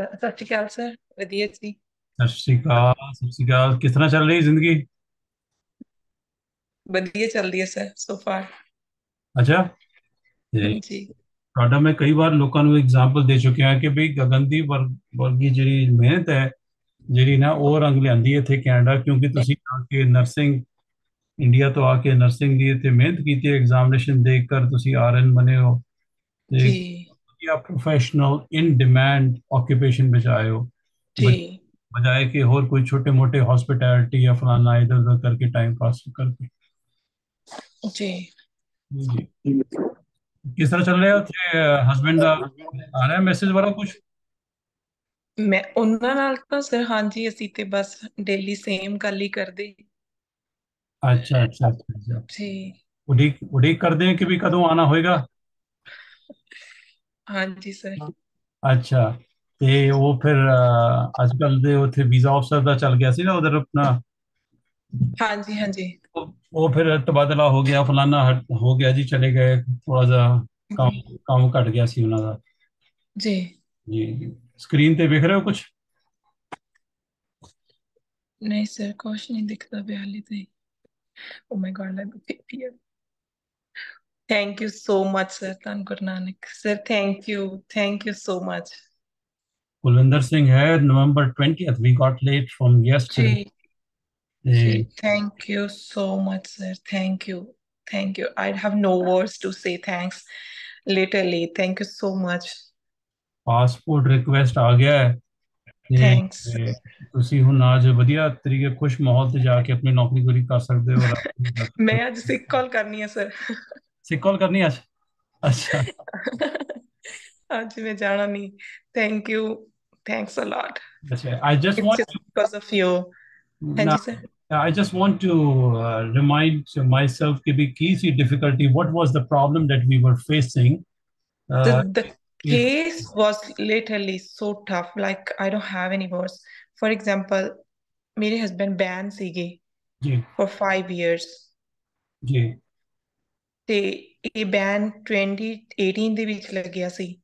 ਸਤਿ ਸ਼੍ਰੀ ਅਕਾਲ ਸਰ। ਵਧੀਆ ਜੀ। ਸਤਿ ਸ਼੍ਰੀ ਅਕਾਲ, ਸਤਿ ਸ਼੍ਰੀ ਅਕਾਲ। ਕਿਸ ਤਰ੍ਹਾਂ ਚੱਲ ਰਹੀ ਜ਼ਿੰਦਗੀ? ਵਧੀਆ ਚੱਲਦੀ ਹੈ ਸਰ ਸੋ ਫਾਰ। ਅੱਛਾ। ਤੇ ਹਾਂਜੀ। ਤੁਹਾਡਾ ਮੈਂ ਕਈ ਵਾਰ ਲੋਕਾਂ ਨੂੰ ਐਗਜ਼ਾਮਪਲ ਦੇ ਚੁੱਕਿਆ ਕਿ ਵੀ ਗਗਨਦੀਪ ਵਰਗੀ ਜਿਹੜੀ ਮਿਹਨਤ ਹੈ, ਜਿਹੜੀ ਨਾ ਉਹ ਰੰਗ ਲਿਆਂਦੀ ਹੈ ਇੱਥੇ ਕੈਨੇਡਾ, ਕਿਉਂਕਿ ਤੁਸੀਂ ਆ ਕੇ ਨਰਸਿੰਗ, ਇੰਡੀਆ ਤੋਂ ਆ ਕੇ ਨਰਸਿੰਗ ਦੀ ਇੱਥੇ ਮਿਹਨਤ ਕੀਤੀ ਹੈ, ਐਗਜ਼ਾਮੀਨੇਸ਼ਨ ਦੇ ਕਰ ਤੁਸੀਂ ਆਰਐਨ ਬਣੇ ਹੋ ਤੇ ਜੀ। ਵਧੀਆ ਪ੍ਰੋਫੈਸ਼ਨਲ ਇਨ ਡਿਮਾਂਡ ਆक्यूपेशन ਵਿੱਚ ਆਏ ਹੋ, ਜੀ। बजाय कि और कोई छोटे मोटे हॉस्पिटैलिटी या फलाना इधर उधर करके टाइम पास करके। ਜੀ। जी। किस तरह चल रहा है हस्बैंड का? आ रहा है मैसेज वगैरह कुछ? ਮੈਂ ਉਹਨਾਂ ਨਾਲ ਤਾਂ ਸਰ ਹਾਂਜੀ ਅਸੀਂ ਤੇ ਬਸ ਡੇਲੀ ਸੇਮ ਗੱਲ ਹੀ ਕਰਦੇ। अच्छा अच्छा अच्छा अच्छा। ਜੀ। उड़ीक उड़ीक कर दें कि भी कदों आना होएगा। ਹਾਂਜੀ ਸਰ। अच्छा। ਤੇ ਉਹ ਫਿਰ ਅੱਜ ਕੱਲ ਦੇ ਉੱਥੇ ਵੀਜ਼ਾ ਅਫਸਰ ਦਾ ਚੱਲ ਗਿਆ ਸੀ ਨਾ ਉਧਰ ਆਪਣਾ, ਹਾਂਜੀ ਹਾਂਜੀ। ਉਹ ਫਿਰ ਤਬਾਦਲਾ ਹੋ ਗਿਆ ਫਲਾਨਾ ਹੋ ਗਿਆ ਜੀ, ਚਲੇ ਗਏ ਥੋੜਾ ਜਿਹਾ ਜੀ। ਕੰਮ ਕੰਮ ਘਟ ਗਿਆ ਸੀ ਉਹਨਾਂ ਦਾ। ਜੀ। ਜੀ ਜੀ। ਸਕਰੀਨ ਤੇ ਵੇਖ ਰਹੇ ਹੋ ਕੁਝ? ਨਹੀਂ ਸਰ ਕੁਛ ਨਹੀਂ ਦਿਖਦਾ ਪਿਆ ਹਾਲੇ ਤੇ। Oh my god let me ਪੀ। Thank you so much sir. ਧੰਨ Guru Nanak sir. Thank you so much. Kulwinder Singh है, November 20th we got late from yesterday. ਜੀ। जी, thank you so much, sir. Thank you. Thank you. I have no words to say thanks. Literally, thank you so much. Passport request ਆ ਗਿਆ ਹੈ Thanks. ਤੇ ਤੁਸੀਂ ਹੁਣ ਅੱਜ ਵਧੀਆ ਤਰੀਕੇ ਖੁਸ਼ ਮਾਹੌਲ ਤੇ ਜਾ ਕੇ ਆਪਣੀ ਨੌਕਰੀ ਪੂਰੀ ਕਰ ਸਕਦੇ ਹੋ ਔਰ ਕਰ ਸਕਦੇ मैं आज ਹੋ। सिक कॉल करनी है सर। सिक कॉल करनी है आज? अच्छा आज मैं जाना नहीं। Thank you. Thanks a lot. अच्छा। I just It's want just because of you. हाँ ना, जी सर। I just want to remind myself कि भी की सी difficulty, what was the problem that we were facing. The case was literally so tough. Like I don't have any words. For example, मेरे husband ban सीगे जी for 5 years। जी। ਤੇ ਇਹ ban 2018 ਦੇ ਵਿੱਚ ਲੱਗਿਆ ਸੀ।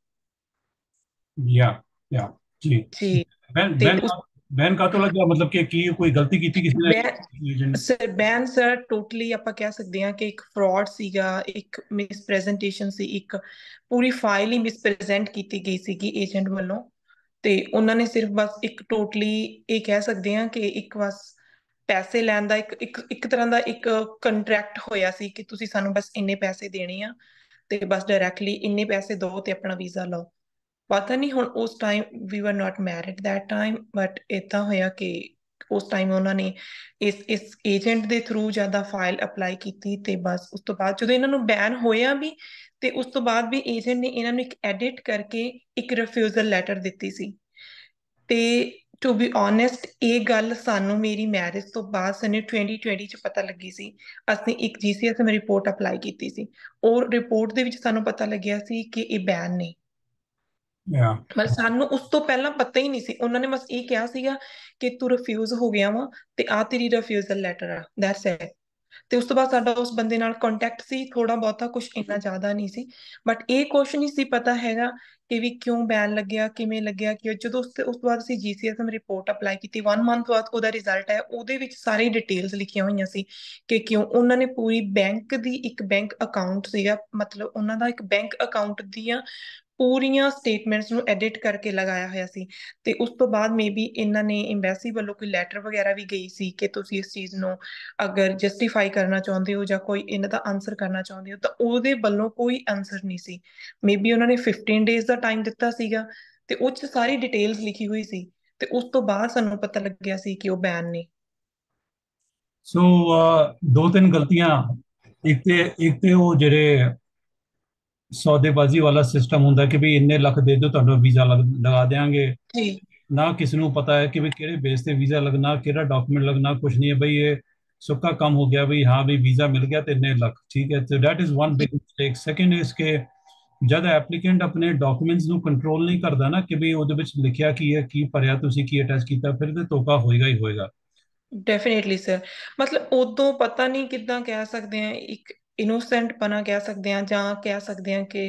या या जी। ਜੀ। बैन ਤੇ बैन ਉਸ बैन का तो लग गया, मतलब कि की कोई गलती की थी किसी ने? Ban sir ban sir totally ਆਪਾਂ ਕਹਿ ਸਕਦੇ ਹਾਂ ਕਿ ਇੱਕ ਫਰਾਡ ਸੀਗਾ, ਇੱਕ ਮਿਸਪ੍ਰੈਜ਼ੈਂਟੇਸ਼ਨ ਸੀ, ਇੱਕ ਪੂਰੀ ਫਾਈਲ ਹੀ ਮਿਸਪ੍ਰੈਜ਼ੈਂਟ ਕੀਤੀ ਗਈ ਸੀਗੀ ਏਜੰਟ ਵੱਲੋਂ। ਤੇ ਉਹਨਾਂ ਨੇ ਸਿਰਫ ਬਸ ਇੱਕ ਟੋਟਲੀ ਇਹ ਕਹਿ ਸਕਦੇ ਹਾਂ ਕਿ ਇੱਕ ਬਸ ਪੈਸੇ ਲੈਣ ਦਾ ਇੱਕ ਇੱਕ ਇੱਕ ਤਰ੍ਹਾਂ ਦਾ ਇੱਕ ਕੰਟਰੈਕਟ ਹੋਇਆ ਸੀ ਕਿ ਤੁਸੀਂ ਸਾਨੂੰ ਬਸ ਇੰਨੇ ਪੈਸੇ ਦੇਣੇ ਆ ਤੇ ਬਸ ਡਾਇਰੈਕਟਲੀ ਇੰਨੇ ਪੈਸੇ ਦਿਓ ਤੇ ਆਪਣਾ ਵੀਜ਼ਾ ਲਓ। ਪਤਾ ਨਹੀਂ ਹੁਣ ਉਸ ਟਾਈਮ ਵੀ were not married that time but ਏਦਾਂ ਹੋਇਆ ਕਿ ਉਸ ਟਾਈਮ ਉਹਨਾਂ ਨੇ ਇਸ ਏਜੰਟ ਦੇ ਥਰੂ ਜ਼ਿਆਦਾ ਫਾਈਲ ਅਪਲਾਈ ਕੀਤੀ ਤੇ ਬਸ ਉਸ ਤੋਂ ਬਾਅਦ ਜਦੋਂ ਇਹਨਾਂ ਨੂੰ ਬੈਨ ਹੋਇਆ ਵੀ ਤੇ ਉਸ ਤੋਂ ਬਾਅਦ ਵੀ ਏਜੰਟ ਨੇ ਇਹਨਾਂ ਨੂੰ ਇੱਕ ਐਡਿਟ ਕਰਕੇ ਇੱਕ ਰਿਫਿਊਜ਼ਲ ਲੈਟਰ ਦਿੱਤੀ ਸੀ। ਤੇ ਟੂ ਬੀ ਓਨੈਸਟ ਇਹ ਗੱਲ ਸਾਨੂੰ ਮੇਰੀ ਮੈਰਿਜ ਤੋਂ ਬਾਅਦ ਸਨੇ 2020 ਚ ਪਤਾ ਲੱਗੀ ਸੀ। ਅਸੀਂ ਇੱਕ ਜੀਸੀਐਸਐਮ ਰਿਪੋਰਟ ਅਪਲਾਈ ਕੀਤੀ ਸੀ। ਉਹ ਰਿਪੋਰਟ ਦੇ ਵਿੱਚ ਸਾਨੂੰ ਪਤਾ ਲੱਗਿਆ ਸੀ ਕਿ ਇਹ ਬੈਨ ਨੇ। या ਮਤਲਬ ਸਾਨੂੰ ਉਸ ਤੋਂ ਪਹਿਲਾਂ ਪਤਾ ਹੀ ਨਹੀਂ ਸੀ। ਉਹਨਾਂ ਨੇ ਬਸ ਇਹ ਕਿਹਾ ਸੀਗਾ ਕਿ ਤੂੰ ਰਿਫਿਊਜ਼ ਹੋ ਗਿਆ ਵਾ ਤੇ ਆ ਤੇਰੀ ਰਿਫਿਊਜ਼ਲ ਲੈਟਰ ਆ ਦੈਟਸ ਇਟ। ਤੇ ਉਸ ਤੋਂ ਬਾਅਦ ਸਾਡਾ ਉਸ ਬੰਦੇ ਨਾਲ ਕੰਟੈਕਟ ਸੀ ਥੋੜਾ ਬਹੁਤਾ, ਕੁਝ ਇੰਨਾ ਜ਼ਿਆਦਾ ਨਹੀਂ ਸੀ। ਬਟ ਇਹ ਕੁਛ ਨਹੀਂ ਸੀ ਪਤਾ ਹੈਗਾ ਕਿ ਵੀ ਕਿਉਂ ਬੈਨ ਲੱਗਿਆ, ਕਿਵੇਂ ਲੱਗਿਆ, ਕਿ ਜਦੋਂ ਉਸ ਤੋਂ ਬਾਅਦ ਅਸੀਂ ਜੀਸੀਐਸਐਮ ਰਿਪੋਰਟ ਅਪਲਾਈ ਕੀਤੀ 1 ਮੰਥ ਬਾਅਦ ਉਹਦਾ ਰਿਜ਼ਲਟ ਹੈ, ਉਹਦੇ ਵਿੱਚ ਸਾਰੀ ਡਿਟੇਲਸ ਲਿਖੀਆਂ ਹੋਈਆਂ ਸੀ ਕਿ ਕਿਉਂ ਉਹਨਾਂ ਨੇ ਪੂਰੀ ਬੈਂਕ ਦੀ ਇੱਕ ਬੈਂਕ ਅਕਾਊਂਟ ਸੀਗਾ, ਮਤਲਬ ਉਹਨਾਂ ਦਾ ਇੱਕ ਬੈਂਕ ਅਕਾਊਂਟ ਦੀਆਂ ਪੂਰੀਆਂ ਸਟੇਟਮੈਂਟਸ ਨੂੰ ਐਡਿਟ ਕਰਕੇ ਲਗਾਇਆ ਹੋਇਆ ਸੀ। ਤੇ ਉਸ ਤੋਂ ਬਾਅਦ ਮੇਬੀ ਇਹਨਾਂ ਨੇ ਐਮਬੈਸੀ ਵੱਲੋਂ ਕੋਈ ਲੈਟਰ ਵਗੈਰਾ ਵੀ ਗਈ ਸੀ ਕਿ ਤੁਸੀਂ ਇਸ ਚੀਜ਼ ਨੂੰ ਅਗਰ ਜਸਟੀਫਾਈ ਕਰਨਾ ਚਾਹੁੰਦੇ ਹੋ ਜਾਂ ਕੋਈ ਇਹਨਾਂ ਦਾ ਆਨਸਰ ਕਰਨਾ ਚਾਹੁੰਦੇ ਹੋ ਤਾਂ ਉਹਦੇ ਵੱਲੋਂ ਕੋਈ ਆਨਸਰ ਨਹੀਂ ਸੀ। ਮੇਬੀ ਉਹਨਾਂ ਨੇ 15 ਡੇਜ਼ ਦਾ ਟਾਈਮ ਦਿੱਤਾ ਸੀਗਾ ਤੇ ਉਹ 'ਚ ਸਾਰੀ ਡਿਟੇਲਸ ਲਿਖੀ ਹੋਈ ਸੀ ਤੇ ਉਸ ਤੋਂ ਬਾਅਦ ਸਾਨੂੰ ਪਤਾ ਲੱਗਿਆ ਸੀ ਕਿ ਉਹ ਬੈਨ ਨੇ। ਸੋ ਦੋ ਤਿੰਨ ਗਲਤੀਆਂ। ਇੱਕ ਤੇ ਉਹ ਜਿਹੜੇ ਸੌਦੇਬਾਜ਼ੀ ਵਾਲਾ ਸਿਸਟਮ ਹੁੰਦਾ ਕਿ ਵੀ ਇੰਨੇ ਲੱਖ ਦੇ ਦਿਓ ਤੁਹਾਨੂੰ ਵੀਜ਼ਾ ਲਗਾ ਦੇਾਂਗੇ। ਜੀ। ਨਾ ਕਿਸੇ ਨੂੰ ਪਤਾ ਹੈ ਕਿ ਵੀ ਕਿਹੜੇ ਬੇਸ ਤੇ ਵੀਜ਼ਾ ਲੱਗਣਾ, ਕਿਹੜਾ ਡਾਕੂਮੈਂਟ ਲੱਗਣਾ, ਕੁਝ ਨਹੀਂ ਹੈ ਬਈ ਇਹ ਸੁੱਕਾ ਕੰਮ ਹੋ ਗਿਆ ਵੀ ਹਾਂ ਵੀ ਵੀਜ਼ਾ ਮਿਲ ਗਿਆ ਤੇ ਇੰਨੇ ਲੱਖ, ਠੀਕ ਹੈ। ਤੇ ਦੈਟ ਇਜ਼ ਵਨ ਜੀ। Big mistake. ਸੈਕੰਡ ਇਸ ਕੇ ਜਦ ਐਪਲੀਕੈਂਟ ਆਪਣੇ ਡਾਕੂਮੈਂਟਸ ਨੂੰ ਕੰਟਰੋਲ ਨਹੀਂ ਕਰਦਾ ਨਾ ਕਿ ਵੀ ਉਹਦੇ ਵਿੱਚ ਲਿਖਿਆ ਕੀ ਹੈ, ਕੀ ਭਰਿਆ, ਤੁਸੀਂ ਕੀ ਅਟੈਚ ਕੀਤਾ, ਫਿਰ ਤੇ ਧੋਖਾ ਹੋਏਗਾ ਹੀ ਹੋਏਗਾ। Definitely sir. ਮਤਲਬ ਉਦੋਂ ਪਤਾ ਨਹੀਂ ਕਿੱਦਾਂ ਕਹਿ ਸਕਦੇ ਹਾਂ ਇੱਕ ਇਨੋਸੈਂਟ ਪਨਾ ਕਹਿ ਸਕਦੇ ਹਾਂ ਜਾਂ ਕਹਿ ਸਕਦੇ ਹਾਂ ਕਿ ਇੱਕ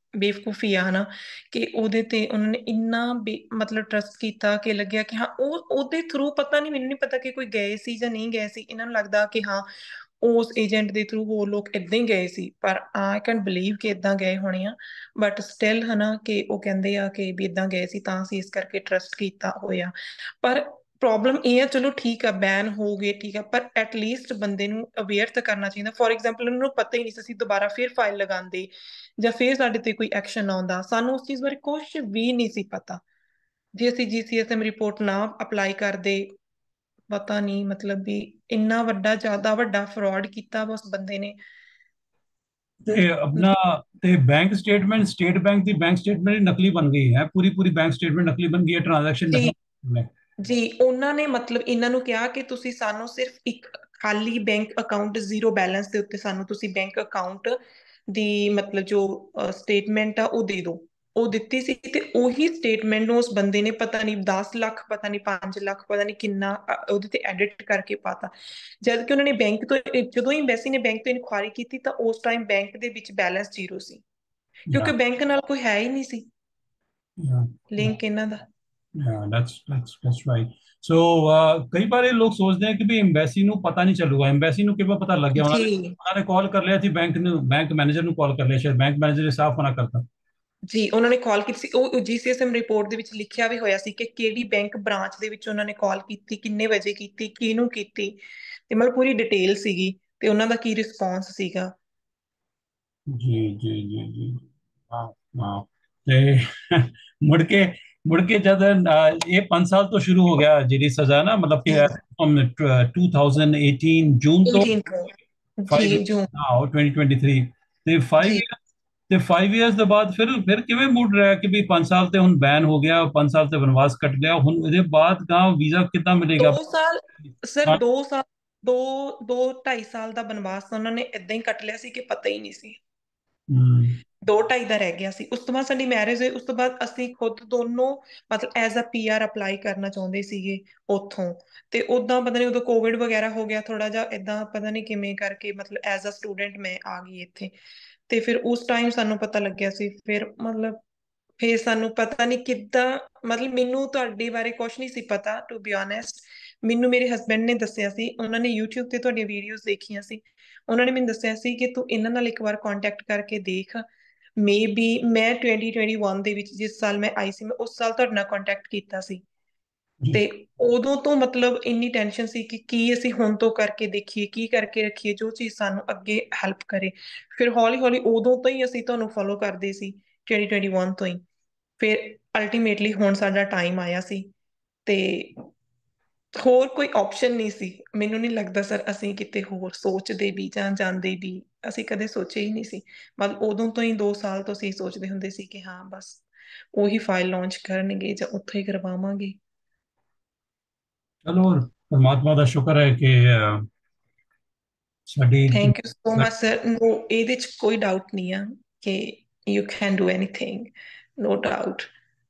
ਬੇਵਕੂਫੀ ਆ ਹਨਾ, ਕਿ ਉਹਦੇ ਤੇ ਉਹਨਾਂ ਨੇ ਇੰਨਾ ਮਤਲਬ ਟਰਸਟ ਕੀਤਾ ਕਿ ਲੱਗਿਆ ਕਿ ਹਾਂ ਉਹ ਉਹਦੇ ਥਰੂ, ਪਤਾ ਨਹੀਂ, ਮੈਨੂੰ ਨਹੀਂ ਪਤਾ ਕਿ ਕੋਈ ਗਏ ਸੀ ਜਾਂ ਨਹੀਂ ਗਏ ਸੀ, ਇਹਨਾਂ ਨੂੰ ਲੱਗਦਾ ਕਿ ਹਾਂ ਉਸ ਏਜੰਟ ਦੇ ਥਰੂ ਹੋਰ ਲੋਕ ਇਦਾਂ ਹੀ ਗਏ ਸੀ, ਪਰ ਆਈ ਕੈਨਟ ਬਲੀਵ ਕਿ ਇਦਾਂ ਗਏ ਹੋਣੇ ਆ। ਬਟ ਸਟਿਲ ਹਨਾ, ਕਿ ਉਹ ਕਹਿੰਦੇ ਆ ਕਿ ਵੀ ਇਦਾਂ ਗਏ ਸੀ ਤਾਂ ਅਸੀਂ ਇਸ ਕਰਕੇ ਟਰਸਟ ਕੀਤਾ ਹੋਇਆ। ਪਰ ਪ੍ਰੋਬਲਮ ਇਹ ਆ, ਚਲੋ ਠੀਕ ਆ ਬੈਨ ਹੋ ਗਏ ਠੀਕ ਆ, ਪਰ ਐਟਲੀਸਟ ਬੰਦੇ ਨੂੰ ਅਵੇਅਰ ਤਾਂ ਕਰਨਾ ਚਾਹੀਦਾ। ਫੋਰ ਐਗਜ਼ਾਮਪਲ ਉਹਨਾਂ ਨੂੰ ਪਤਾ ਹੀ ਨਹੀਂ ਸੀ, ਅਸੀਂ ਦੁਬਾਰਾ ਫਿਰ ਫਾਈਲ ਲਗਾਉਂਦੇ ਜਾਂ ਫਿਰ ਸਾਡੇ ਤੇ ਕੋਈ ਐਕਸ਼ਨ ਆਉਂਦਾ, ਸਾਨੂੰ ਉਸ ਚੀਜ਼ ਬਾਰੇ ਕੁਝ ਵੀ ਨਹੀਂ ਸੀ ਪਤਾ। ਜੇ ਅਸੀਂ GCSM ਰਿਪੋਰਟ ਨਾ ਅਪਲਾਈ ਕਰਦੇ, ਪਤਾ ਨਹੀਂ ਮਤਲਬ ਵੀ ਇੰਨਾ ਵੱਡਾ, ਜ਼ਿਆਦਾ ਵੱਡਾ ਫਰਾਡ ਕੀਤਾ ਵਾ ਉਸ ਬੰਦੇ ਨੇ। ਤੇ ਆਪਣਾ ਤੇ ਬੈਂਕ ਸਟੇਟਮੈਂਟ, ਸਟੇਟ ਬੈਂਕ ਦੀ ਬੈਂਕ ਸਟੇਟਮੈਂਟ ਨਕਲੀ ਬਣ ਗਈ ਹੈ, ਪੂਰੀ ਪੂਰੀ ਬੈਂਕ ਸਟੇਟਮੈਂਟ ਨਕਲੀ ਬਣ ਗਈ ਹੈ, ਟ੍ਰਾਂਜੈਕਸ਼ਨ ਜੀ ਨਕਲੀ ਹੈ। ਜੀ, ਉਹਨਾਂ ਨੇ ਮਤਲਬ ਇਹਨਾਂ ਨੂੰ ਕਿਹਾ ਕਿ ਤੁਸੀਂ ਸਾਨੂੰ ਸਿਰਫ ਇੱਕ ਖਾਲੀ ਬੈਂਕ ਅਕਾਊਂਟ, ਜ਼ੀਰੋ ਬੈਲੈਂਸ ਦੇ ਉੱਤੇ ਸਾਨੂੰ ਤੁਸੀਂ ਬੈਂਕ ਅਕਾਊਂਟ ਦੀ ਮਤਲਬ ਜੋ ਸਟੇਟਮੈਂਟ ਆ ਉਹ ਦੇ ਦਿਓ। ਉਹ ਦਿੱਤੀ ਸੀ, ਤੇ ਉਹੀ ਸਟੇਟਮੈਂਟ ਨੂੰ ਉਸ ਬੰਦੇ ਨੇ ਪਤਾ ਨਹੀਂ 10 ਲੱਖ, ਪਤਾ ਨਹੀਂ 5 ਲੱਖ, ਪਤਾ ਨਹੀਂ ਕਿੰਨਾ ਉਹਦੇ ਤੇ ਐਡਿਟ ਕਰਕੇ ਪਾਤਾ। ਜਦ ਕਿ ਉਹਨਾਂ ਨੇ ਬੈਂਕ ਤੋਂ, ਜਦੋਂ ਹੀ ਐਮਬੈਸੀ ਨੇ ਬੈਂਕ ਤੋਂ ਇਨਕੁਆਇਰੀ ਕੀਤੀ ਤਾਂ ਉਸ ਟਾਈਮ ਬੈਂਕ ਦੇ ਵਿੱਚ ਬੈਲੈਂਸ ਜ਼ੀਰੋ ਸੀ, ਕਿਉਂਕਿ Yeah, ਬੈਂਕ ਨਾਲ ਕੋਈ ਹੈ ਹੀ ਨਹੀਂ ਸੀ yeah, yeah, ਲਿੰਕ ਇਹਨਾਂ ਦਾ। yeah, that's right. So, ਕਈ ਵਾਰ ਇਹ ਲੋਕ ਸੋਚਦੇ ਆ ਕਿ ਵੀ ਐਮਬੈਸੀ ਨੂੰ ਪਤਾ ਨਹੀਂ ਚੱਲੂਗਾ, ਐਮਬੈਸੀ ਨੂੰ ਕਿਵੇਂ ਪਤਾ ਲੱਗ ਗਿਆ, ਜੀ ਉਹਨਾਂ ਨੇ ਕਾਲ ਕਰ ਲਿਆ ਸੀ ਬੈਂਕ ਨੂੰ, ਬੈਂਕ ਮੈਨੇਜਰ ਨੂੰ ਕਾਲ ਕਰ ਲਿਆ, ਸ਼ਾਇਦ ਬੈਂਕ ਮੈਨੇਜਰ ਨੇ ਸਾਫ਼ ਮਨਾ ਕਰਤਾ। ਜੀ, ਉਹਨਾਂ ਨੇ ਕਾਲ ਕੀਤੀ ਸੀ, ਉਹ GCSM ਰਿਪੋਰਟ ਦੇ ਵਿੱਚ ਲਿਖਿਆ ਵੀ ਹੋਇਆ ਸੀ ਕਿ ਕਿਹੜੀ ਬੈਂਕ ਬ੍ਰਾਂਚ ਦੇ ਵਿੱਚ ਉਹਨਾਂ ਨੇ ਕਾਲ ਕੀਤੀ, ਕਿੰਨੇ ਵਜੇ ਕੀਤੀ, ਕਿਹਨੂੰ ਕੀਤੀ, ਤੇ ਮਤਲਬ ਪੂਰੀ ਡਿਟੇਲ ਸੀਗੀ, ਤੇ ਉਹਨਾਂ ਦਾ ਕੀ ਰਿਸਪੌਂਸ ਸੀਗਾ। ਜੀ ਜੀ ਜੀ ਜੀ, ਹਾਂ ਹਾਂ। ਤੇ ਮੁੜ ਕੇ ਮੁੜ ਕੇ ਜਦ ਇਹ 5 ਸਾਲ ਤੋਂ ਸ਼ੁਰੂ ਹੋ ਗਿਆ ਜਿਹੜੀ ਸਜ਼ਾ ਨਾ, ਮਤਲਬ ਕਿ ਜੀ 2018 ਜੂਨ ਤੋਂ 18 ਤੋਂ 5, ਜੀ ਜੂਨ। ਹਾਂ ਉਹ 2023, ਤੇ 5 ਜੀ ਤੇ 5 ਇਅਰਸ ਦੇ ਬਾਅਦ ਫਿਰ ਕਿਵੇਂ ਮੁੜ ਰਿਹਾ ਕਿ ਵੀ 5 ਸਾਲ ਤੇ ਹੁਣ ਬੈਨ ਹੋ ਗਿਆ, 5 ਸਾਲ ਤੇ ਵਨਵਾਸ ਕੱਟ ਗਿਆ, ਹੁਣ ਇਹਦੇ ਬਾਅਦ ਕहाँ ਵੀਜ਼ਾ ਕਿੱਦਾਂ ਮਿਲੇਗਾ? 2 ਸਾਲ, ਸਰ ਹਾਂ। 2 ਸਾਲ, ਦੋ 2 2.5 ਸਾਲ ਦਾ ਬਨਵਾਸ ਤਾਂ ਉਹਨਾਂ ਨੇ ਏਦਾਂ ਹੀ ਕੱਟ ਲਿਆ ਸੀ ਕਿ ਪਤਾ ਹੀ ਨਹੀਂ ਸੀ। ਹਮ, 2 2.5 ਦਾ ਰਹਿ ਗਿਆ ਸੀ। ਉਸ ਤੋਂ ਬਾਅਦ ਸਾਡੀ ਮੈਰਿਜ ਹੋਈ, ਉਸ ਤੋਂ ਬਾਅਦ ਅਸੀਂ ਖੁਦ ਦੋਨੋਂ ਮਤਲਬ ਐਜ਼ ਅ PR ਅਪਲਾਈ ਕਰਨਾ ਚਾਹੁੰਦੇ ਸੀਗੇ ਉੱਥੋਂ। ਤੇ ਉਦਾਂ ਪਤਾ ਨਹੀਂ, ਉਦੋਂ ਕੋਵਿਡ ਵਗੈਰਾ ਹੋ ਗਿਆ ਥੋੜਾ ਜਿਹਾ, ਏਦਾਂ ਪਤਾ ਨਹੀਂ ਕਿਵੇਂ ਕਰਕੇ ਮਤਲਬ ਐਜ਼ ਅ ਸਟੂਡੈਂਟ ਮੈਂ ਆ ਗਈ ਇੱਥੇ। ਤੇ ਫਿਰ ਉਸ ਟਾਈਮ ਸਾਨੂੰ ਪਤਾ ਲੱਗਿਆ ਸੀ, ਫਿਰ ਮਤਲਬ ਫੇਰ ਸਾਨੂੰ ਪਤਾ ਨਹੀਂ ਕਿੱਦਾਂ, ਮਤਲਬ ਮੈਨੂੰ ਤੁਹਾਡੇ ਬਾਰੇ ਕੁਛ ਨਹੀਂ ਸੀ ਪਤਾ ਟੂ ਬੀ ਓਨੈਸਟ। ਮੈਨੂੰ ਮੇਰੇ ਹਸਬੈਂਡ ਨੇ ਦੱਸਿਆ ਸੀ, ਉਹਨਾਂ ਨੇ YouTube ਤੇ ਤੁਹਾਡੀਆਂ ਵੀਡੀਓਜ਼ ਦੇਖੀਆਂ ਸੀ, ਉਹਨਾਂ ਨੇ ਮੈਨੂੰ ਦੱਸਿਆ ਸੀ ਕਿ ਤੂੰ ਇਹਨਾਂ ਨਾਲ ਇੱਕ ਵਾਰ ਕੰਟੈਕਟ ਕਰਕੇ ਦੇਖ। ਮੇ ਬੀ ਮੈਂ 2021 ਦੇ ਵਿੱਚ, ਜਿਸ ਸਾਲ ਮੈਂ ਆਈ ਸੀ, ਮੈਂ ਉਸ ਸਾਲ ਤੁਹਾਡੇ ਨਾਲ ਕੰਟੈਕਟ ਕੀਤਾ ਸੀ। ਜੀ। ਤੇ ਉਦੋਂ ਤੋਂ ਮਤਲਬ ਇੰਨੀ ਟੈਨਸ਼ਨ ਸੀ ਕਿ ਕੀ ਅਸੀਂ ਹੁਣ ਤੋਂ ਕਰਕੇ ਦੇਖੀਏ, ਕੀ ਕਰਕੇ ਰੱਖੀਏ ਜੋ ਚੀਜ਼ ਸਾਨੂੰ ਅੱਗੇ ਹੈਲਪ ਕਰੇ। ਫਿਰ ਹੌਲੀ ਹੌਲੀ ਉਦੋਂ ਤੋਂ ਹੀ ਅਸੀਂ ਤੁਹਾਨੂੰ ਫੋਲੋ ਕਰਦੇ ਸੀ, 2021 ਤੋਂ ਹੀ। ਫਿਰ ਅਲਟੀਮੇਟਲੀ ਹੁਣ ਸਾਡਾ ਟਾਈਮ ਆਇਆ ਸੀ, ਤੇ ਹੋਰ ਕੋਈ ਆਪਸ਼ਨ ਨਹੀਂ ਸੀ। ਮੈਨੂੰ ਨਹੀਂ ਲੱਗਦਾ ਸਰ ਅਸੀਂ ਕਿਤੇ ਹੋਰ ਸੋਚਦੇ ਵੀ ਜਾਂ ਜਾਂਦੇ ਵੀ, ਅਸੀਂ ਕਦੇ ਸੋਚੇ ਹੀ ਨਹੀਂ ਸੀ। ਮਤਲਬ ਉਦੋਂ ਤੋਂ ਹੀ 2 ਸਾਲ ਤੋਂ ਅਸੀਂ ਸੋਚਦੇ ਹੁੰਦੇ ਸੀ ਕਿ ਹਾਂ ਬਸ ਉਹੀ ਫਾਈਲ ਲਾਂਚ ਕਰਨਗੇ ਜਾਂ ਉੱਥੋਂ ਹੀ ਕਰਵਾਵਾਂਗੇ। ਚਲੋ, ਪਰਮਾਤਮਾ ਦਾ ਸ਼ੁਕਰ ਹੈ ਕਿ ਸਾਡੀ thank you so much sir. No, ਇਹਦੇ ਚ ਕੋਈ ਡਾਊਟ ਨਹੀਂ ਆ ਕਿ you can do anything, no doubt.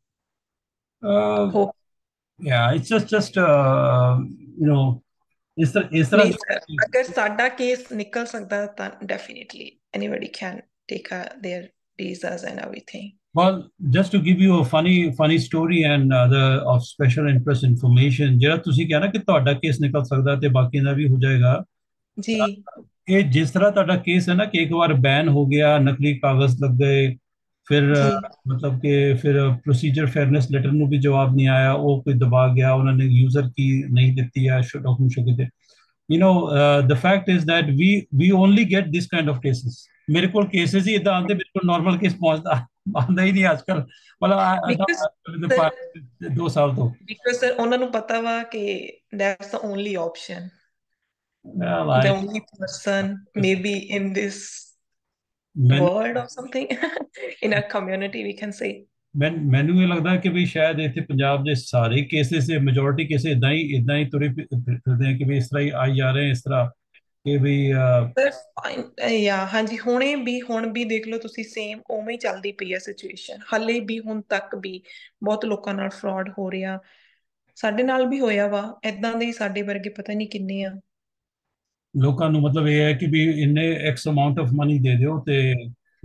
ਹੋ yeah, it's just you know, ਇਸ ਤਰ੍ਹਾਂ ਨਹੀਂ ਸਰ, ਅਗਰ ਸਾਡਾ ਕੇਸ ਨਿਕਲ ਸਕਦਾ ਤਾਂ definitely anybody can take their visas and everything। well, just to give you a funny story and other of special interest information, ਜਿਹੜਾ ਤੁਸੀਂ ਕਿਹਾ ਨਾ ਕਿ ਤੁਹਾਡਾ ਕੇਸ ਨਿਕਲ ਸਕਦਾ ਤੇ ਬਾਕੀਆਂ ਦਾ ਵੀ ਹੋ ਜਾਏਗਾ, ਜੀ ਇਹ ਜਿਸ ਤਰ੍ਹਾਂ ਤੁਹਾਡਾ ਕੇਸ ਹੈ ਨਾ ਕਿ ਇੱਕ ਵਾਰ ਬੈਨ ਹੋ ਗਿਆ, ਨਕਲੀ ਕਾਗਜ਼ ਲੱਗ ਗਏ, ਫਿਰ ਜੀ ਮਤਲਬ ਕਿ ਫਿਰ ਪ੍ਰੋਸੀਜਰ ਫੇਅਰਨੈਸ ਲੈਟਰ ਨੂੰ ਵੀ ਜਵਾਬ ਨਹੀਂ ਆਇਆ, ਉਹ ਕੋਈ ਦਬਾ ਗਿਆ, ਉਹਨਾਂ ਨੇ ਯੂਜ਼ਰ ਕੀ ਨਹੀਂ ਦਿੱਤੀ ਹੈ, ਡਾਕੂਮੈਂਟ ਸ਼ੋ ਕੀਤੇ। The fact is that we only get this kind of cases. ਮੇਰੇ ਕੋਲ ਕੇਸਿਸ ਹੀ ਇਦਾਂ ਆਉਂਦੇ, ਬਿਲਕੁਲ ਨਾਰਮਲ ਕੇਸ ਪਹੁੰਚਦਾ ਆਉਂਦਾ ਹੀ ਨਹੀਂ ਅੱਜ ਕੱਲ, ਬਿਕਾਜ਼ ਮਤਲਬ ਸਰ, 2 ਸਾਲ ਤੋਂ। ਬਿਕਾਜ਼ ਸਰ ਉਹਨਾਂ ਨੂੰ ਪਤਾ ਵਾ ਕਿ that's the only option, Well, the only person maybe in this ਮੈਨੂੰ world or something, in a community we can say। ਮੈਨੂੰ ਇਹ ਲੱਗਦਾ ਕਿ ਵੀ ਸ਼ਾਇਦ ਇੱਥੇ ਪੰਜਾਬ ਦੇ ਸਾਰੇ ਕੇਸਿਸ ਦੇ ਮੈਜੋਰਿਟੀ ਕੇਸਿਸ ਇਦਾਂ ਹੀ ਤੁਰੇ ਫਿਰਦੇ ਆ ਕਿ ਵੀ ਇਸ ਤਰ੍ਹਾਂ ਹੀ ਆਈ ਜਾ ਰਹੇ, ਇਸ ਤਰ੍ਹਾਂ ਕਿ ਵੀ ਸਰ ਯਾ ਹਾਂਜੀ, ਹੁਣ ਵੀ ਦੇਖ ਲਓ ਤੁਸੀਂ, ਸੇਮ ਉਵੇਂ ਹੀ ਚੱਲਦੀ ਪਈ ਹੈ ਸਿਚੁਏਸ਼ਨ ਹਾਲੇ ਵੀ, ਹੁਣ ਤੱਕ ਵੀ ਬਹੁਤ ਲੋਕਾਂ ਨਾਲ ਫਰਾਡ ਹੋ ਰਿਹਾ। ਸਾਡੇ ਨਾਲ ਵੀ ਹੋਇਆ ਵਾ ਏਦਾਂ ਦੇ ਹੀ, ਸਾਡੇ ਵਰਗੇ ਪਤਾ ਨਹੀਂ ਕਿੰਨੇ ਆ। ਲੋਕਾਂ ਨੂੰ ਮਤਲਬ ਇਹ ਹੈ ਕਿ ਵੀ ਇੰਨੇ ਐਕਸ ਅਮਾਉਂਟ ਆਫ ਮਨੀ ਦੇ ਦਿਓ ਤੇ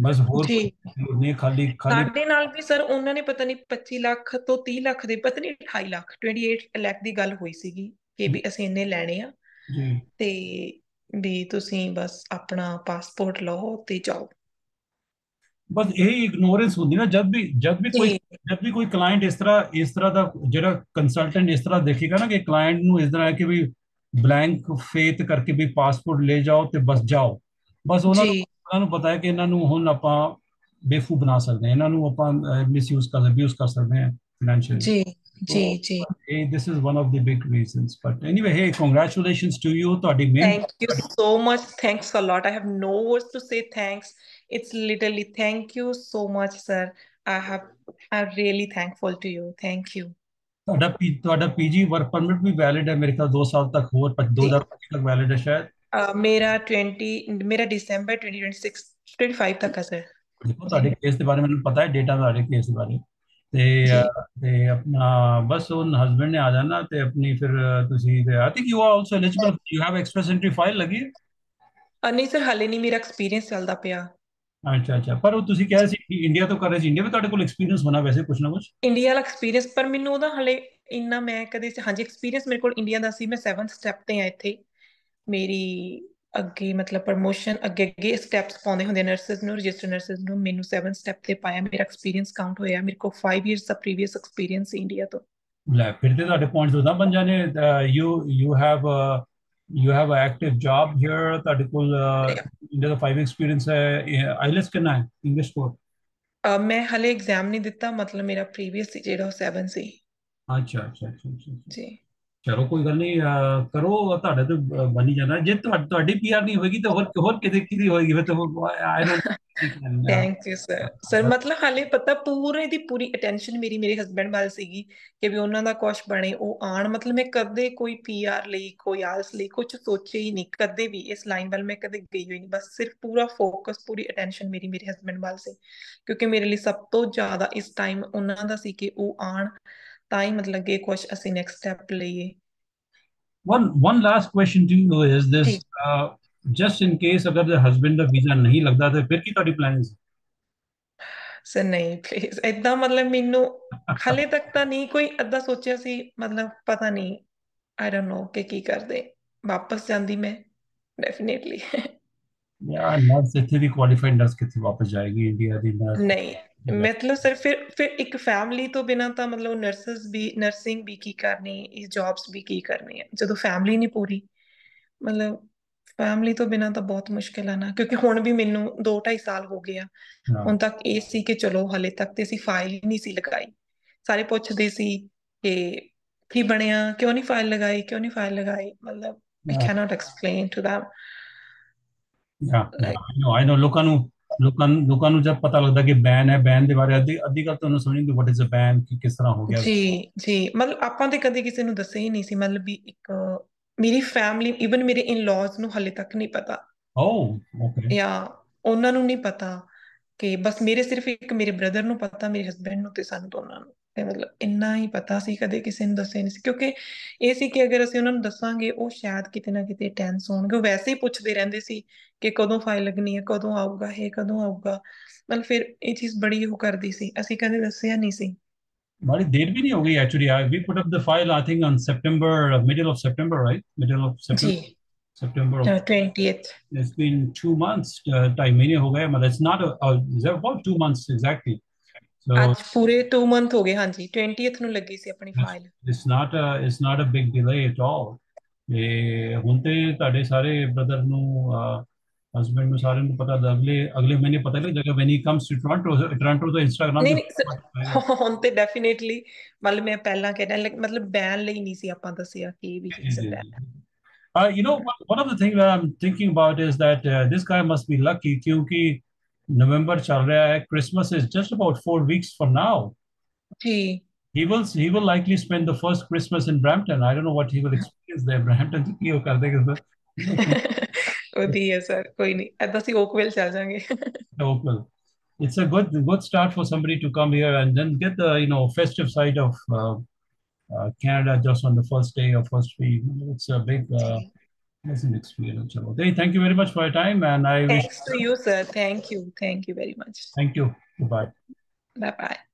ਬਸ ਹੋਰ ਜੀ। ਕੋਈ ਨਹੀਂ, ਖਾਲੀ ਖਾਲੀ। ਸਾਡੇ ਨਾਲ ਵੀ ਸਰ ਉਹਨਾਂ ਨੇ ਪਤਾ ਨਹੀਂ 25 ਲੱਖ ਤੋਂ 30 ਲੱਖ ਦੇ, ਪਤਾ ਨਹੀਂ 28 ਲੱਖ 28 ਲੱਖ ਦੀ ਗੱਲ ਹੋਈ ਸੀਗੀ ਕਿ ਵੀ ਅਸੀਂ ਇੰਨੇ ਲੈਣੇ ਆ, ਜੀ। ਤੇ ਵੀ ਤੁਸੀਂ ਬਸ ਆਪਣਾ ਪਾਸਪੋਰਟ ਲਓ ਤੇ ਜਾਓ। ਬਸ ਇਹ ਇਗਨੋਰੈਂਸ ਹੁੰਦੀ ਨਾ, ਜੀ ਜਦ ਵੀ ਕੋਈ ਕਲਾਇੰਟ ਇਸ ਤਰ੍ਹਾਂ ਦਾ ਜਿਹੜਾ ਕੰਸਲਟੈਂਟ ਇਸ ਤਰ੍ਹਾਂ ਦੇਖੇਗਾ ਨਾ ਕਿ ਕਲਾਇੰਟ ਨੂੰ ਇਸ ਤਰ੍ਹਾਂ ਹੈ ਕਿ ਵੀ ਬਲੈਂਕ ਫੇਥ ਕਰਕੇ ਵੀ ਪਾਸਪੋਰਟ ਲੈ ਜਾਓ ਤੇ ਬਸ ਜਾਓ, ਬਸ ਜੀ ਉਹਨਾਂ ਨੂੰ ਪਤਾ ਹੈ ਕਿ ਇਹਨਾਂ ਨੂੰ ਹੁਣ ਆਪਾਂ ਬੇਵਕੂਫ ਬਣਾ ਸਕਦੇ ਹਾਂ, ਇਹਨਾਂ ਨੂੰ ਆਪਾਂ ਮਿਸਯੂਜ਼ ਕਰ ਅਬਿਊਜ਼ ਕਰ ਸਕਦੇ ਹਾਂ ਫਾਈਨੈਂਸ਼ੀਅਲੀ। ਜੀ ਜੀ So, ਜੀ। this is one of the big reasons. But anyway, hey, congratulations to you. ਤੁਹਾਡੀ ਮਿਹਨਤ। Thank you so much. Thanks a lot. I have no words to say thanks. It's literally thank you so much, sir. I have I'm really thankful to you. Thank you. ਤੁਹਾਡਾ PG work permit ਵੀ valid ਹੈ ਮੇਰੇ ਖਿਆਲ 2 ਸਾਲ ਤੱਕ, ਹੋਰ जी 2025 ਤੱਕ valid ਹੈ ਸ਼ਾਇਦ। मेरा दिसंबर 2026 25 तक है सर। ਦੇਖੋ जी ਤੁਹਾਡੇ ਕੇਸ ਦੇ ਬਾਰੇ ਮੈਨੂੰ ਪਤਾ ਹੈ, ਡੇਟਾ ਤੁਹਾਡੇ ਕੇਸ ਦੇ ਬਾਰੇ। ਤੇ जी। ਤੇ ਆਪਣਾ ਬਸ ਉਹ ਹਸਬੰਡ ਨੇ ਆ ਜਾਣਾ ਤੇ ਆਪਣੀ ਫਿਰ ਤੁਸੀਂ ਤੇ I think you are also eligible, you have express entry file ਲੱਗੀ ਹੈ। नहीं सर हाले नहीं मेरा एक्सपीरियंस चलता पिया। ਅੱਛਾ ਅੱਛਾ, ਪਰ ਉਹ ਤੁਸੀਂ ਕਹਿ ਰਹੇ ਸੀ ਕਿ ਇੰਡੀਆ ਤੋਂ ਕਰ ਰਹੇ ਸੀ, ਇੰਡੀਆ ਵਿੱਚ ਤੁਹਾਡੇ ਕੋਲ ਐਕਸਪੀਰੀਅੰਸ ਹੋਣਾ ਵੈਸੇ ਕੁਛ ਨਾ ਕੁਛ। ਇੰਡੀਆ ਵਾਲਾ ਐਕਸਪੀਰੀਅੰਸ ਪਰ ਮੈਨੂੰ ਉਹਦਾ ਹਲੇ ਇੰਨਾ ਮੈਂ ਕਦੇ ਹਾਂਜੀ ਐਕਸਪੀਰੀਅੰਸ ਮੇਰੇ ਕੋਲ ਇੰਡੀਆ ਦਾ ਸੀ। ਮੈਂ 7th ਸਟੈਪ ਤੇ ਆ ਇੱਥੇ। ਮੇਰੀ ਅੱਗੇ ਮਤਲਬ ਪ੍ਰਮੋਸ਼ਨ ਅੱਗੇ ਅੱਗੇ ਸਟੈਪਸ ਪਾਉਂਦੇ ਹੁੰਦੇ ਨਰਸਿਸ ਨੂੰ, ਰਜਿਸਟਰ ਨਰਸਿਸ ਨੂੰ। ਮੈਨੂੰ 7th ਸਟੈਪ ਤੇ ਪਾਇਆ, ਮੇਰਾ ਐਕਸਪੀਰੀਅੰਸ ਕਾਊਂਟ ਹੋਇਆ। ਮੇਰੇ ਕੋਲ 5 ਇਅਰਸ ਦਾ ਪ੍ਰੀਵੀਅਸ ਐਕਸਪੀਰੀਅੰਸ ਸੀ ਇੰਡੀਆ ਤੋਂ। ਲੈ ਫਿਰ ਤੇ ਤੁਹਾਡੇ ਪੁਆਇੰਟਸ ਉਦਾਂ ਬਣ ਜਾਣੇ। You have active job here, ਤੁਹਾਡੇ ਕੋਲ ਇੰਡੀਆ ਦਾ 5 ਐਕਸਪੀਰੀਅੰਸ ਹੈ। ਆਈਲੈਟਸ ਕਿੰਨਾ ਹੈ ਇੰਗਲਿਸ਼ ਸਕੋਰ? ਮੈਂ ਹਲੇ ਐਗਜ਼ਾਮ ਨਹੀਂ ਦਿੱਤਾ, ਮਤਲਬ ਮੇਰਾ ਪ੍ਰੀਵੀਅਸ ਸੀ ਜਿਹੜਾ ਉਹ 7 ਸੀ। ਅੱਛਾ ਅੱਛਾ ਅੱਛਾ ਅੱਛਾ ਅੱਛਾ। ਜੀ। ਚਲੋ ਕੋਈ ਗੱਲ ਨਹੀਂ, ਕਰੋ, ਤੁਹਾਡੇ ਤੋਂ ਬਣੀ ਜਾਣਾ। ਜੇ ਤੁਹਾਡੀ ਪੀਆਰ ਨਹੀਂ ਹੋਏਗੀ ਤਾਂ ਹੋਰ ਹੋਰ ਕਿਤੇ ਕਿਹਦੀ ਹੋਏਗੀ ਫਿਰ ਤਾਂ I don't. Thank you sir. Sir ਮਤਲਬ ਹਾਲੇ ਪਤਾ ਪੂਰੇ ਦੀ ਪੂਰੀ ਅਟੈਂਸ਼ਨ ਮੇਰੀ ਮੇਰੇ ਹਸਬੈਂਡ ਵੱਲ ਸੀਗੀ ਕਿ ਵੀ ਉਹਨਾਂ ਦਾ ਕੁਛ ਬਣੇ, ਉਹ ਆਣ। ਮਤਲਬ ਮੈਂ ਕਦੇ ਕੋਈ ਪੀਆਰ ਲਈ ਕੋਈ ਆਲਸ ਲਈ ਕੁਝ ਸੋਚਿਆ ਹੀ ਨਹੀਂ ਕਦੇ ਵੀ। ਇਸ ਲਾਈਨ ਵੱਲ ਮੈਂ ਕਦੇ ਗਈ ਹੋਈ ਨਹੀਂ। ਬਸ ਸਿਰਫ ਪੂਰਾ ਫੋਕਸ ਪੂਰੀ ਅਟੈਂਸ਼ਨ ਮੇਰੀ ਮੇਰੇ ਹਸਬੈਂਡ ਵੱਲ ਸੀ, ਕਿਉਂਕਿ ਮੇਰੇ ਲਈ ਸਭ ਤੋਂ ਜ਼ਿਆਦਾ ਇਸ ਟਾਈਮ ਉਹਨਾਂ ਦਾ ਸੀ ਕਿ ਉਹ ਆਣ, ਤਾਂ ਹੀ ਮਤਲਬ ਕਿ ਕੁਛ ਅਸੀਂ ਨੈਕਸਟ ਸਟੈਪ ਲਈਏ। one last question to you is this, ਜੀ just in case ਅਗਰ ਹਸਬੰਡ ਦਾ ਵੀਜ਼ਾ ਨਹੀਂ ਲੱਗਦਾ ਤੇ ਫਿਰ ਕੀ ਤੁਹਾਡੀ ਪਲਾਨਿੰਗ ਸਰ ਨਹੀਂ ਪਲੀਜ਼ ਏਦਾਂ ਮਤਲਬ ਮੈਨੂੰ ਹਾਲੇ ਤੱਕ ਤਾਂ ਨਹੀਂ ਕੋਈ ਏਦਾਂ ਸੋਚਿਆ ਸੀ। ਮਤਲਬ ਪਤਾ ਨਹੀਂ ਆਈ ਡੋਨਟ ਨੋ ਕਿ ਕੀ ਕਰਦੇ। ਵਾਪਸ ਜਾਂਦੀ ਮੈਂ ਡੈਫੀਨੇਟਲੀ। ਯਾਰ? ਨਰਸ ਇੱਥੇ ਦੀ ਕੁਆਲੀਫਾਈਡ ਨਰਸ ਕਿੱਥੇ ਵਾਪਸ ਜਾਏਗੀ, ਇੰਡੀਆ ਦੀ ਨਰਸ। ਨਹੀਂ ਮਤਲਬ ਸਰ ਫਿਰ ਇੱਕ ਫੈਮਿਲੀ ਤੋਂ ਬਿਨਾਂ ਤਾਂ ਮਤਲਬ ਨਰਸਸ ਵੀ ਨਰਸਿੰਗ ਵੀ ਕੀ ਕਰਨੀ, ਇਹ ਜੌਬਸ ਵੀ ਕੀ ਕਰਨੀ ਹੈ ਜਦੋਂ ਫੈਮਿਲੀ ਨਹੀਂ ਪੂਰੀ। ਮਤਲਬ ਫੈਮਿਲੀ ਤੋਂ ਬਿਨਾਂ ਤਾਂ ਬਹੁਤ ਮੁਸ਼ਕਿਲ ਆ ਨਾ, ਕਿਉਂਕਿ ਹੁਣ ਵੀ ਮੈਨੂੰ 2 2.5 ਸਾਲ ਹੋ ਗਏ ਆ। ਹਾਂ ਹੁਣ ਤੱਕ ਇਹ ਸੀ ਕਿ ਚਲੋ ਹਲੇ ਤੱਕ ਤੇ ਅਸੀਂ ਫਾਈਲ ਹੀ ਨਹੀਂ ਸੀ ਲਗਾਈ। ਸਾਰੇ ਪੁੱਛਦੇ ਸੀ ਕਿ ਕੀ ਬਣਿਆ, ਕਿਉਂ ਨਹੀਂ ਫਾਈਲ ਲਗਾਈ, ਕਿਉਂ ਨਹੀਂ ਫਾਈਲ ਲਗਾਈ। ਮਤਲਬ I cannot explain to them ਯਾ like ਆਈ ਨੋ। ਲੋਕਾਂ ਨੂੰ ਜਦ ਪਤਾ ਲੱਗਦਾ ਕਿ ਬੈਨ ਹੈ, ਬੈਨ ਦੇ ਬਾਰੇ ਅੱਧੀ ਅੱਧੀ ਗੱਲ ਤੁਹਾਨੂੰ ਸਮਝਣਗੇ ਵਾਟ ਇਜ਼ ਅ ਬੈਨ, ਕਿ ਕਿਸ ਤਰ੍ਹਾਂ ਹੋ ਗਿਆ। ਜੀ ਜੀ। ਮਤਲਬ ਆਪਾਂ ਤੇ ਕਦੇ ਕਿਸੇ ਨੂੰ ਦੱਸਿਆ ਹੀ ਨਹੀਂ ਸੀ। ਮਤਲਬ ਵੀ ਇੱਕ ਮੇਰੀ ਫੈਮਿਲੀ ਇਵਨ ਮੇਰੇ ਇਨ-ਲॉज ਨੂੰ ਹਲੇ ਤੱਕ ਨਹੀਂ ਪਤਾ, ਓ ਓਕੇ। ਜਾਂ ਉਹਨਾਂ ਨੂੰ ਨਹੀਂ ਪਤਾ। ਕਿ ਬਸ ਮੇਰੇ ਸਿਰਫ ਇੱਕ ਮੇਰੇ ਬ੍ਰਦਰ ਨੂੰ ਪਤਾ, ਮੇਰੇ ਹਸਬੈਂਡ ਨੂੰ ਤੇ ਸਾਨੂੰ ਦੋਨਾਂ ਨੂੰ। ਤੇ ਮਤਲਬ ਇੰਨਾ ਹੀ ਪਤਾ ਸੀ, ਕਦੇ ਕਿਸੇ ਨੂੰ ਦੱਸਿਆ ਨਹੀਂ ਸੀ। ਕਿਉਂਕਿ ਇਹ ਸੀ ਕਿ ਅਗਰ ਅਸੀਂ ਉਹਨਾਂ ਨੂੰ ਦੱਸਾਂਗੇ ਉਹ ਸ਼ਾਇਦ ਕਿਤੇ ਨਾ ਕਿਤੇ ਟੈਂਸ ਹੋਣਗੇ। ਉਹ ਵੈਸੇ ਹੀ ਪੁੱਛਦੇ ਰਹਿੰਦੇ ਸੀ ਕਿ ਕਦੋਂ ਫਾਈਲ ਲੱਗਣੀ ਹੈ, ਕਦੋਂ ਆਊਗਾ ਇਹ, ਕਦੋਂ ਆਊਗਾ। ਮਤਲਬ ਫਿਰ ਇਹ ਚੀਜ਼ ਬੜੀ ਉਹ ਕਰਦੀ ਸੀ, ਅਸੀਂ ਕਦੇ ਦੱਸਿਆ ਨਹੀਂ ਸੀ। हमारी देर भी नहीं हो गई actually. We put up the file I think on September, middle of September, right? Middle of जी September, September. 20th। It's been 2 months, 2.5 महीने हो गए, मतलब it's not it's about 2 months exactly. So ਅੱਜ ਪੂਰੇ 2 ਮੰਥ ਹੋ ਗਏ। ਹਾਂਜੀ 20th ਨੂੰ ਲੱਗੀ ਸੀ ਆਪਣੀ it's, file. it's not a big delay at all। ਇਹ ਹੁਣ ਤੇ ਤੁਹਾਡੇ ਸਾਰੇ ਬ੍ਰਦਰ ਨੂੰ ਹਸਬੰਡ ਨੂੰ ਸਾਰਿਆਂ ਨੂੰ ਪਤਾ ਅਗਲੇ ਅਗਲੇ ਮਹੀਨੇ ਪਤਾ ਲੱਗ ਜਾਏਗਾ when he comes to Toronto ਤੋਂ ਇੰਸਟਾਗ੍ਰਾਮ ਨਹੀਂ ਤੇ ਨਹੀਂ ਆਏਗਾ। sir, ਹੁਣ ਤੇ ਡੈਫੀਨੇਟਲੀ ਮਤਲਬ ਮੈਂ ਪਹਿਲਾਂ ਕਹਿਣਾ ਮਤਲਬ ਬੈਨ ਲਈ ਨਹੀਂ ਸੀ ਆਪਾਂ ਦੱਸਿਆ ਕਿ ਵੀ ਜੀ ਸਰ ਜੀ ਬੈਨ। ਜੀ। one of the things that I'm thinking about is that this guy must be lucky क्योंकि नवंबर चल रहा है, Christmas is just about 4 weeks from now। Ji He will likely spend the first Christmas in Brampton। I don't know what he will experience there। Brampton तो ਕੀ ਉਹ ਕਰ ਦੇਗਾ sir? ਵਧੀਆ sir ਕੋਈ ਨਹੀਂ ਏਦਾਂ ਅਸੀਂ ਓਕਵਿਲ ਚੱਲ ਜਾਾਂਗੇ। Local। It's a good start for somebody to come here and then get the festive side of Canada just on the first day or first week। It's a big ਜੀ As an experience. चलो, thank you very much for your time, and I wish. Thanks to you, sir. Thank you. Thank you very much. Thank you. Goodbye. Bye bye.